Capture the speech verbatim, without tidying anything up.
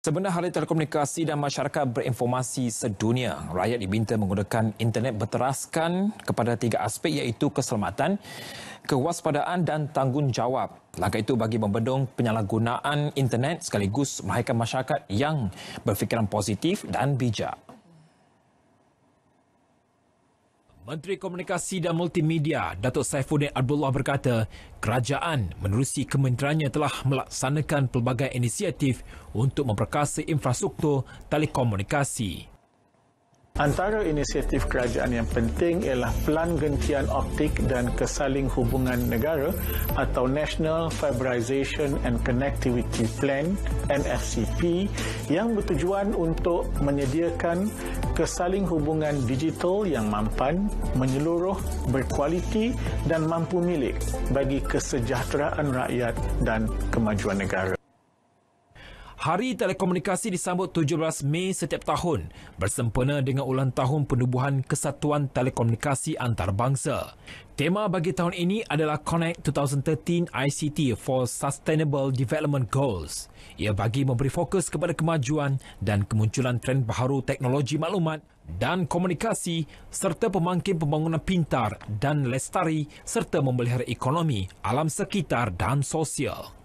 Sebenar Hari Telekomunikasi dan Masyarakat Berinformasi Sedunia, rakyat diminta menggunakan internet berteraskan kepada tiga aspek iaitu keselamatan, kewaspadaan dan tanggungjawab. Langkah itu bagi membendung penyalahgunaan internet sekaligus melahirkan masyarakat yang berfikiran positif dan bijak. Menteri Komunikasi dan Multimedia Datuk Saifuddin Abdullah berkata, kerajaan menerusi kementeriannya telah melaksanakan pelbagai inisiatif untuk memperkasa infrastruktur telekomunikasi. Antara inisiatif kerajaan yang penting ialah Pelan Gentian Optik dan Kesaling Hubungan Negara atau National Fiberization and Connectivity Plan N F C P yang bertujuan untuk menyediakan kesaling hubungan digital yang mampan, menyeluruh, berkualiti dan mampu milik bagi kesejahteraan rakyat dan kemajuan negara. Hari Telekomunikasi disambut tujuh belas Mei setiap tahun bersempena dengan ulang tahun penubuhan Kesatuan Telekomunikasi Antarabangsa. Tema bagi tahun ini adalah Connect dua ribu tiga belas I C T for Sustainable Development Goals. Ia bagi memberi fokus kepada kemajuan dan kemunculan trend baharu teknologi maklumat dan komunikasi serta pemangkin pembangunan pintar dan lestari serta memelihara ekonomi, alam sekitar dan sosial.